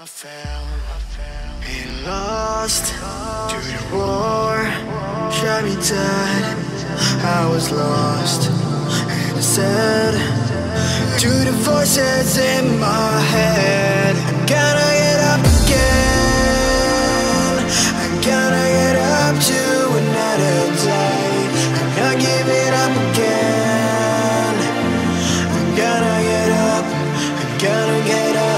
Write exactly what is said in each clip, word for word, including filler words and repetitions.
I fell and lost to the war, shot me dead. I was lost and I said to the voices in my head, I'm gonna get up again. I'm gonna get up to another day. I'm not giving up again. I'm gonna get up. I'm gonna get up.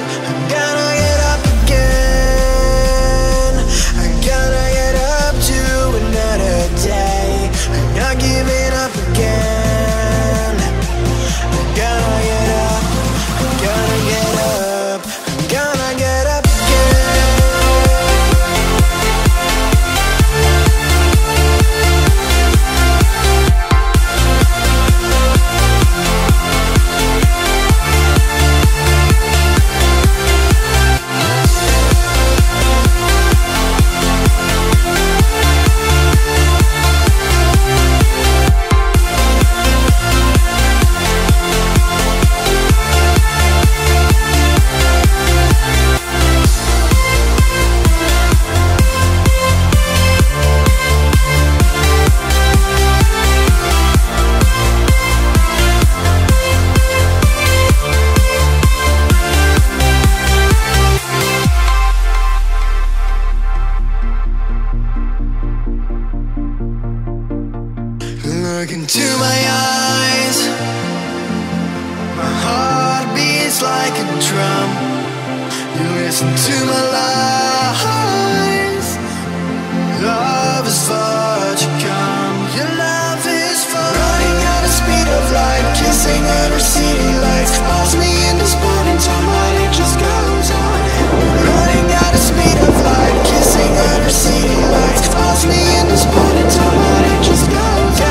Look into my eyes, my heart beats like a drum. You listen to my lies. Love is far to come. Your love is far. Running at the speed of light, kissing under city lights. Calls me in this morning time, but it just goes on. Running at the speed of light, kissing under city lights. Calls me in this morning time, but it just goes on.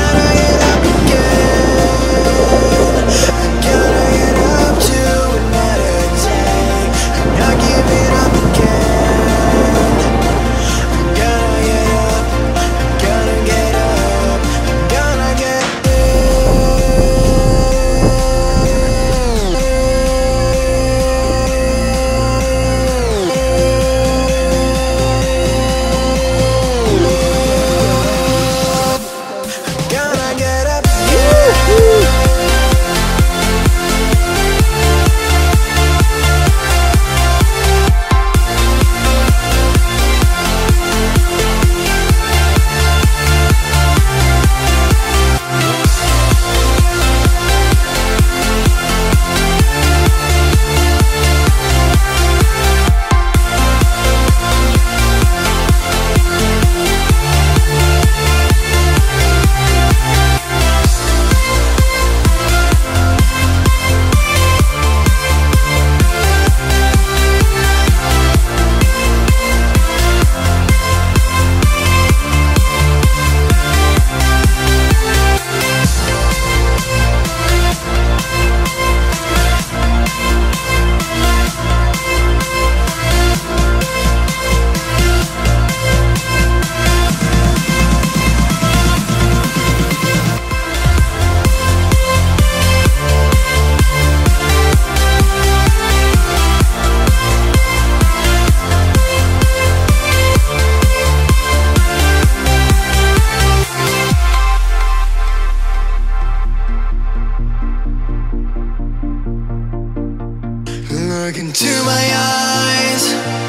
Look into my eyes,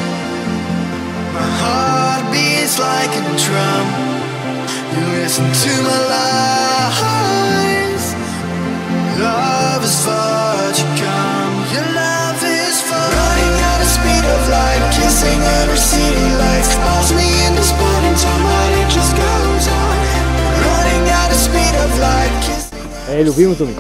my heart beats like a drum. You listen to my lies. Love is far to come. Your love is far. Running at the speed of light, kissing under city lights. Calls me in this morning time, but it just goes on. Running at the speed of light, kissing. Eh, lo vimos, Tommy.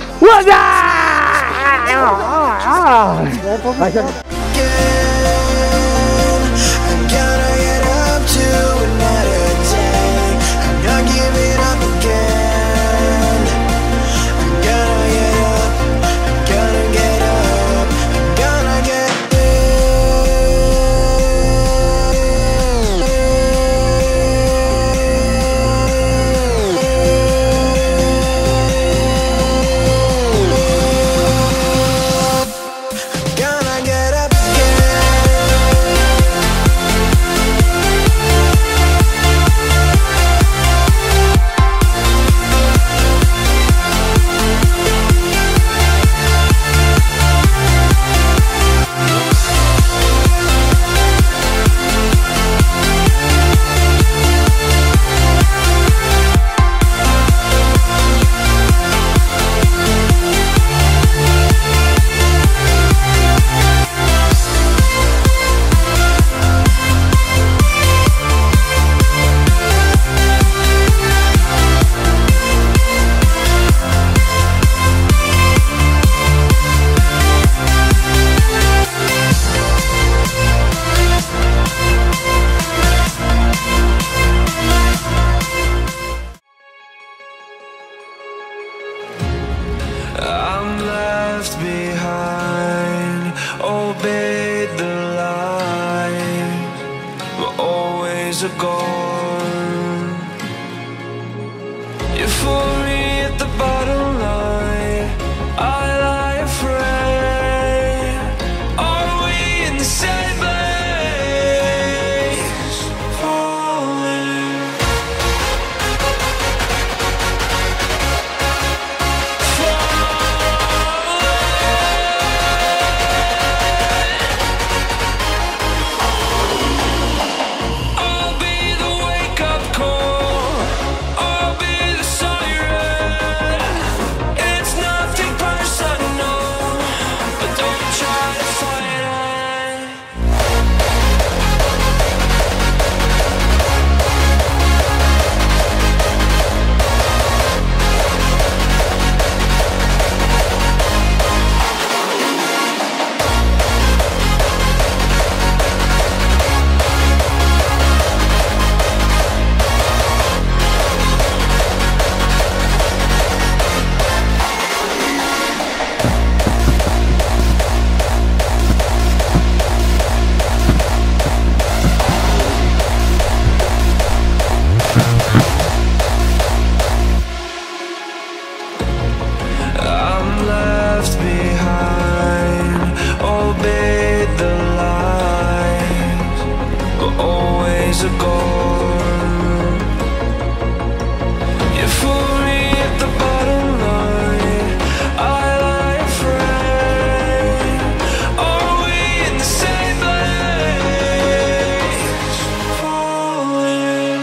Gonna get up again. are gone. Euphoria at the bottom line, I lie afraid. Are we in the same place? Falling. Are gone. Euphoria at the bottom line, I lie afraid. Are we in the same place? Falling.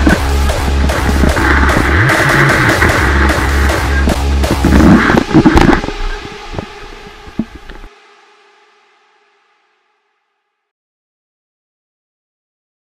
You